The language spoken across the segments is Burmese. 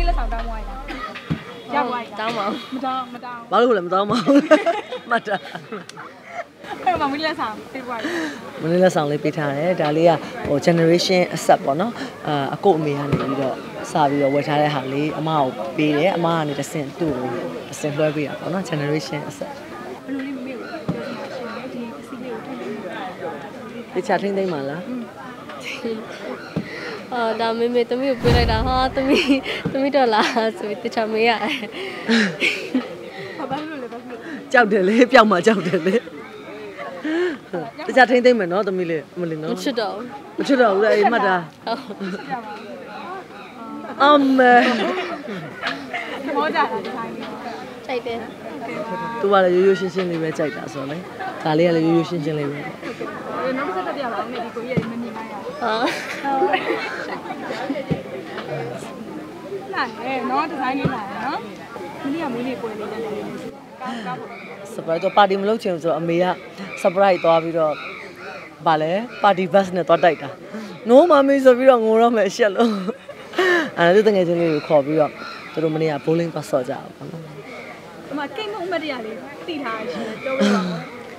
လက်ဆောင်တောင်းသွားရလားရပါ့တောင်းပါမတောင်းဘာလို့လဲမတောင်းပါဘူးမှတ်တာအဲ့တော့မလေးလက်ဆောင်ပေးသွားတယ်မလေးလက်ဆောင်လေးပေးထားတယ်ဒါလေးကဟို generation အဆက်ပေါ့နော်အကုတ်အမေကနေပြီးတော့စပြီးတော့ဝယ်ထားတဲ့ဟာလေးအမကိုပေးတယ်အမကနေတစ်ဆင့်သူ့ကိုတစ်ဆင့်လွှဲပေးတာပေါ့နော် generation အဆက်ဘယ်လိုလေးမမေ့ဘူးပြောချင်တာရှင်လေဒီအစီလေးကိုထိန်းသိမ်းတခြားထိန်းသိမ်းပါလားဒါမေမေသမီးကိုပေးလိုက်တာဟာသမီးတော့လားဆိုပြီးတခြားမေးရတယ်ဘာလို့လဲဘာလို့ကြောက်တယ်လေပျောက်မှကြောက်တယ်လေတခြားထိန်းသိမ်းမယ်နော်သမီးလေးမလေးနော်မချစ်တော့ဘူးလေမှတ်တာမေမောကြတာဒီတိုင်းလေးကြိုက်တယ်သူကလည်းရိုးရိုးရှင်းရှင်းလေးပဲကြိုက်တာဆိုတော့လေဒါလေးကလည်းရိုးရိုးရှင်းရှင်းလေးပဲနောက်တစ်ဆက်တက်ပြပါဦးနဲ့ဒီကိုကြီးရဲ့မမြင်ပါရလာတယ်နော်ဒီဇိုင်းလေးလာတယ်နော်မင်းကမွေးနေ့ပွဲလေးတက်တယ်လေးကားဖို့ surprise တော့ပါတီမလုပ်ချင်ဘူးဆိုတော့အမေက surprise သွားပြီးတော့ဗာလဲပါတီ bus နဲ့သွားတိုက်တာ no မမေဆိုပြီးတော့ငိုတော့မယ်ရှက်လို့သူတငယ်ချင်းလေးကိုခေါ်ပြီးတော့သူတို့မနေ့က bowling သွားဆော့ကြအောင်ပေါ့နော်ဒီမှာကိတ်မုံမတ်တရားလေးတည်ထားရှင်ပြောပြပါဦး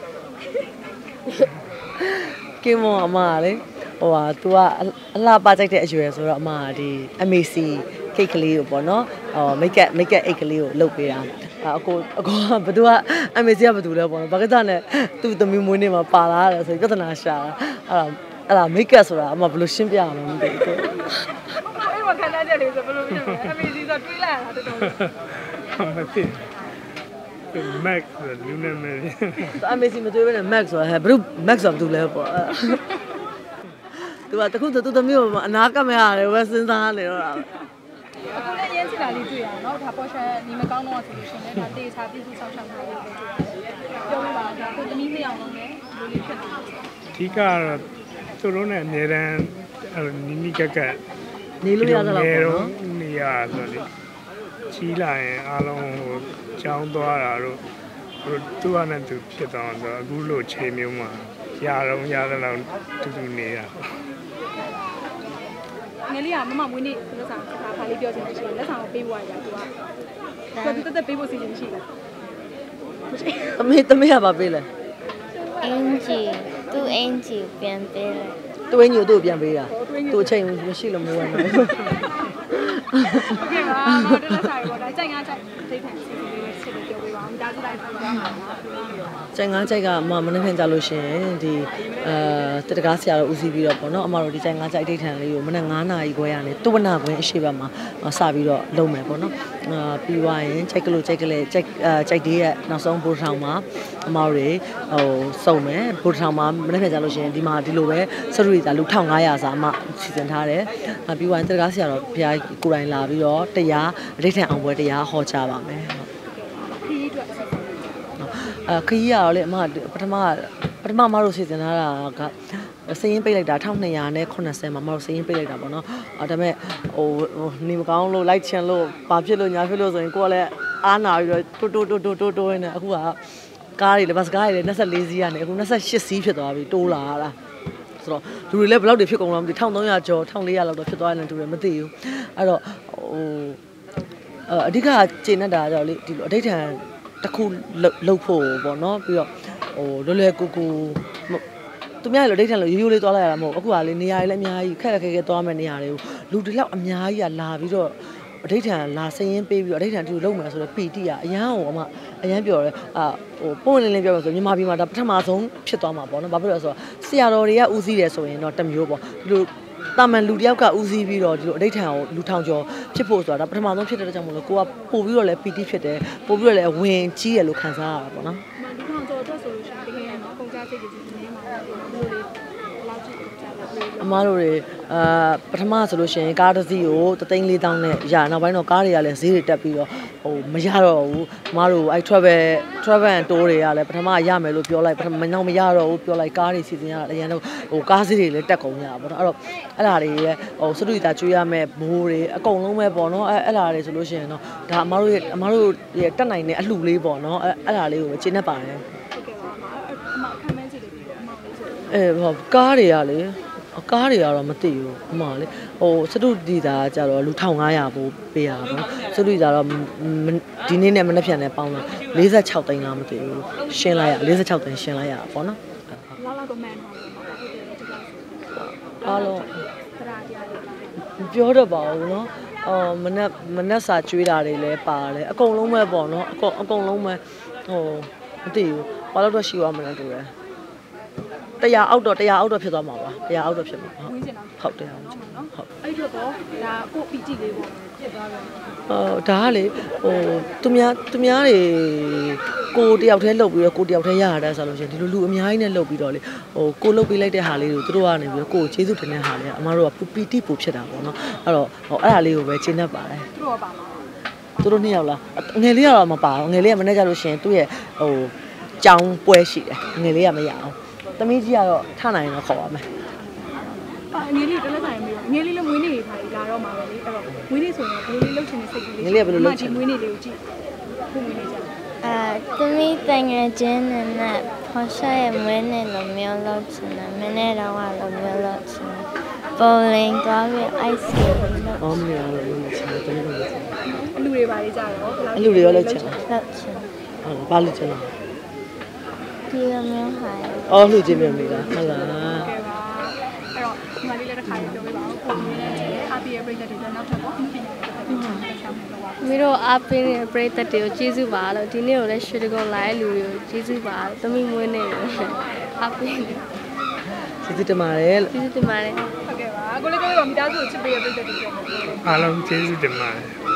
ကိတ်မုံအမလေဟိုဟာ तू ကအလှပကြိုက်တဲ့အရွယ်ဆိုတော့အမကဒီ MAC ကိတ်ကလေးကိုပေါ့နော်make up အိတ်ကလေးကိုလုပ်ပေးတာအကိုကဘသူက MAC ကဘသူလဲပေါ့နော်ဘာကတနဲ့သူ့သမီးမွေးနေ့မှာပါလာတယ်ဆိုပြီးပြဿနာရှာတာအဲ့ဒါ make up ဆိုတာအမဘယ်လိုရှင်းပြရမလဲမသိဘူးအဲ့မှာခံစားချက်လေးဆိုဘယ်လိုဖြစ်လဲ MAC ဆိုတွေးလိုက်ရတာတော်တော်မသိMax လူနေမယ်။ MAC မတွေ့ဘဲနဲ့ Max ဆိုတာဘယ်လို Max ဆိုတာဘူးလဲပေါ့။သူကတခုသူသမီးကိုအနာကမရတယ်ဝယ်စဉ်းစားနေတော့တာပဲ။အခုလည်းရင်းချစ်တာလေးတွေ့ရအောင်နော်။ဒါပေါ်ရှာနေမကောင်းတော့ဆိုလို့ရှင်လည်းဒါတေချာပြည်သူဆောင်ရှောက်တာလေးပဲတွေ့ရတယ်။ပြောပြပါဒါကိုသမီးနှစ်ယောက်လုံးလည်းလူလေးဖြစ်နေတယ်။အဓိကတော့သူတို့နဲ့အများတန်းနီးနီးကက်ကနေလို့ရသလားပေါ့နော်။နေရဆိုလေကြီးလာရင်အားလုံးဟိုကျောင်းသွားတာတို့သူ့ဟာနဲ့သူဖြစ်သွားတော့အခုလိုချိန်မျိုးမှာရသလောက်တူနေတာငယ်လေးကမမမွေးနေ့လက်ဆောင်ခါလေးပြောချင်တယ်ရှိတယ်လက်ဆောင်ကိုပေးဖို့ရတာသူကတက်ပေးဖို့စီစဉ်ရှိတယ်သမီးကဘာပေးလဲအင်ဂျီပြန်ပေးလိုက်သူ့အင်ဂျီကိုပြန်ပေးတာသူ့အချိန်မရှိလို့မဝင်တော့ဘူးโอเคပါတော့လက်ဆောင်ပေါ့ဒါကြိုက်ငါကြိုက်သိထိုင်စီစဉ်လေးချက်လို့ပြောပေးပါဦးဒါဆိုတိုင်းပြောပါမှာကြိုက်ငါကြိုက်ကမနေ့ကကြလို့ရှင်ဒီတတကားဆရာတော်ဦးစီးပြီးတော့ပေါ့နော်အမတို့ဒီကြိုက်ငါကြိုက်ဒိတ်ထန်လေးကိုမနေ့9နာရီခွဲရနေတုဝနာခွင်းအရှိဘက်မှာစပြီးတော့လုပ်မယ်ပေါ့နော်ပြီးသွားရင်ကြိုက်ကလေးကြိုက်ဒေးရဲ့နောက်ဆုံးဘူထောင်မှာအမတို့စုံမယ်ဘူထောင်မှာမနေ့ကကြလို့ရှင်ဒီမှာဒီလိုပဲစရူရီသာလူ1500စာအမစီစဉ်ထားတယ်ပြီးသွားရင်တတကားဆရာတော်ဘုရားကိုယ်တိုင်လာပြီးတော့တရားဒိတ်ထန်အောင်ပွဲတရားဟောကြားပါမယ်ခရီးရတော့လေအမပထမမတို့စီစဉ်ထားတာကစရင်ပိတ်လိုက်တာ1280မှာမတို့စရင်ပိတ်လိုက်တာပေါ့နော်ဒါပေမဲ့ဟိုနေမကောင်းလို့လိုက်ချင်လို့ဘာဖြစ်လို့ညာဖြစ်လို့ဆိုရင်ကိုကလည်းအားနာပြီးတော့တိုးနေအခုကကားတွေလည်းဘတ်ကားတွေလည်း24စီးကနေအခု28စီးဖြစ်သွားပြီတိုးလာတာဆိုတော့လူတွေလည်းဘယ်လောက်တွေဖြစ်ကုန်လားမသိ1300ကျော်1400လောက်တော့ဖြစ်သွားတယ်တူတယ်မသိဘူးအဲ့တော့ဟိုအဓိကကျေနပ်တာကြောင့်လေဒီလိုအဋိဌာန်တစ်ခုလှုပ်ဖို့ပေါ့နော်ပြီးတော့ဟိုလွယ်လွယ်ကူသူများလိုဒိတ်ထန်လိုရိုးရိုးလေးသွားလိုက်ရတာမဟုတ်အခုကလေနေရာတွေလည်းအများကြီးခက်ခဲသွားမယ့်နေရာတွေကိုလူတွေလောက်အများကြီးကလာပြီးတော့အဋိဌာန်လာစရင်ပေးပြီးတော့အဋိဌာန်တူလုံးမယ်ဆိုတော့ပီတိကအရန်ဟိုအရန်ပြောတယ်ဟိုပုံလင်းပြောမယ်ဆိုမြန်မာပြည်မှာဒါပထမဆုံးဖြစ်သွားမှာပေါ့နော်ဘာဖြစ်လို့လဲဆိုတော့ဆရာတော်တွေကဦးစီးတယ်ဆိုရင်တော့တစ်မျိုးပေါ့ဒီလိုတာမန်လူတယောက်ကဦးစီးပြီးတော့ဒီလိုအဋိဌာန်ကိုလူထောင်ကျော်ဖြစ်ဖို့ဆိုတာဒါပထမဆုံးဖြစ်တဲ့ကြောင့်မလို့ကိုကပို့ပြီးတော့လည်းပီတိဖြစ်တယ်ပို့ပြီးတော့လည်းဝင်ကြီးရလို့ခံစားရတာပေါ့နော်လူထောင်ကျော်အတွက်ဆိုလို့ရှိရင်တကယ်ကုန်ကြစိတ်ကြီးနေမှာလို့လေလောက်ကြည့်ကြတာအမားတို့တွေပထမဆိုလို့ရှိရင်ကားတစ်စီးကို3,400နဲ့ရနောက်ပိုင်းတော့ကားတွေကလည်းဈေးတွေတက်ပြီးတော့ဟိုမရတော့ဘူးအမားတို့အဲ့ travel and tour တွေကလည်းပထမရမယ်လို့ပြောလိုက်ပထမနောက်မရတော့ဘူးပြောလိုက်ကားတွေစီစဉ်ရတာအရင်တော့ဟိုကားဈေးတွေလည်းတက်ကုန်ရပါတော့အဲ့တော့အဲ့ဒါတွေရဲ့ဟိုစတူဒီတာကျွေးရမယ်ဘိုးတွေအကုန်လုံးပဲပေါ့နော်အဲ့ဒါတွေဆိုလို့ရှိရင်တော့ဒါအမားတို့ရဲ့တက်နိုင်တဲ့အလှလေးပေါ့နော်အဲ့ဒါလေးကိုပဲကျင်းနေပါတယ်ဟုတ်ကဲ့ပါအမခံမန်းစီလေးပြီးတော့အမောင်လေးဆိုဟောကားတွေကလေကားတွေကတော့မသိဘူးအမလေဟိုစတုဒီတာကြတော့လူ1500ပို့ပေးရပါတော့စတုဒီတာတော့ဒီနေ့နဲ့မနေ့ပြန်နဲ့ပေါင်းတော့46သိန်းလားမသိဘူးရှင်းလိုက်ရ46သိန်းရှင်းလိုက်ရပါပေါ့နော်လောက်လောက်တော့မှန်ပါဘူးအားလုံးတရားတရားလေးပြောတော့ပါဘူးနော်မနက်စာကျွေးတာတွေလည်းပါတယ်အကုန်လုံးပဲပေါ့နော်အကုန်လုံးပဲဟိုမသိဘူးဘာလို့တော့ရှိသွားမလဲတူတယ်တရားအောက်တော့ဖြစ်သွားမှာပါတရားအောက်တော့ဖြစ်မှာဝင်းချင်တာဟုတ်တယ်ဟုတ်နော်အဲ့တော့ဒါကိုပီတီလေးပေါ့ဖြစ်သွားတယ်ဒါကလေဟိုသူများတွေကိုတယောက်တည်းလှုပ်ပြီးတော့ကိုတယောက်တည်းရရတဲ့ဆိုလို့ရှိရင်ဒီလိုလူအများကြီးနဲ့လှုပ်ပြီးတော့လေဟိုကိုလှုပ်ပေးလိုက်တဲ့ဟာလေးကိုသူတို့ကနေပြီးတော့ကိုကျေးဇူးတင်တဲ့ဟာလေးအမတို့ကပီတီပူဖြစ်တာပေါ့နော်အဲ့တော့ဟိုအဲ့ဒါလေးကိုပဲရှင်းတတ်ပါတယ်သူတို့ကပါမှာသူတို့နှစ်ယောက်လားငယ်လေးကတော့မပါဘူးငယ်လေးကမနေ့ကလို့ရှိရင်သူ့ရဲ့ဟိုကြောင်ပွဲရှိတယ်ငယ်လေးကမရအောင်သမီးကြီးကတော့ထနိုင်ရင်တော့ခေါ်ပါမယ်ငေးလေးတက်လက်ဆိုင်ပြီးတော့ငေးလေးလည်းမွေးနေ့တွေထားပြီးလာတော့မှာပဲလေအဲ့တော့မွေးနေ့ဆိုရင်ဘယ်လိုလေးလှုပ်ချင်တဲ့စိတ်ကလေးဒီမွေးနေ့လေးကိုကြည့်ခုမွေးနေ့ကြသမီးတငယ်ချင်းနဲ့ဖော်ရှာရဲ့မွေးနေ့လိုမျိုးလုပ်ချင်တယ်မနေ့တော့ကလိုမျိုးလုပ်ချင်တယ်ပုံလင်းသွားပြီး ice cream လုပ်အော်မရတော့ဘူးချင်တယ်တော်တော်လေးအလူတွေပါလေကြတော့ဘယ်လောက်အလူတွေရောလှုပ်ချင်တယ်လုပ်ချင်ဟုတ်ဘာလှုပ်ချင်လဲဒီလိုမျိုးဟာအော်လှုပ်ချင်ပြန်ပြီလားဟုတ်လားကဲပါအဲ့တော့ဒီမလေးလည်းတစ်ခါပြောပြပါဦးပုံမွေးနေ့နဲ့အားပြည့်ပြည့်တဲ့တွေနောက်ထပ်ပေါ့ဒီနေ့ရှောင်းနေတော့ပါ။မိတို့အားပေးတဲ့ပရိသတ်တွေကိုကျေးဇူးပါလို့ဒီနေ့ကိုလည်းရွှေတကုံလာတဲ့လူတွေကိုကျေးဇူးပါလို့သမီးမွေးနေတယ်အားပေးတယ်ကျေးဇူးတင်ပါတယ်လို့ကျေးဇူးတင်ပါတယ်ဟုတ်ကဲ့ပါကိုလေးပြောပြပါမိသားစုကိုချစ်ပေးရပြည့်တဲ့တွေပြောပါအားလုံးကျေးဇူးတင်ပါတယ်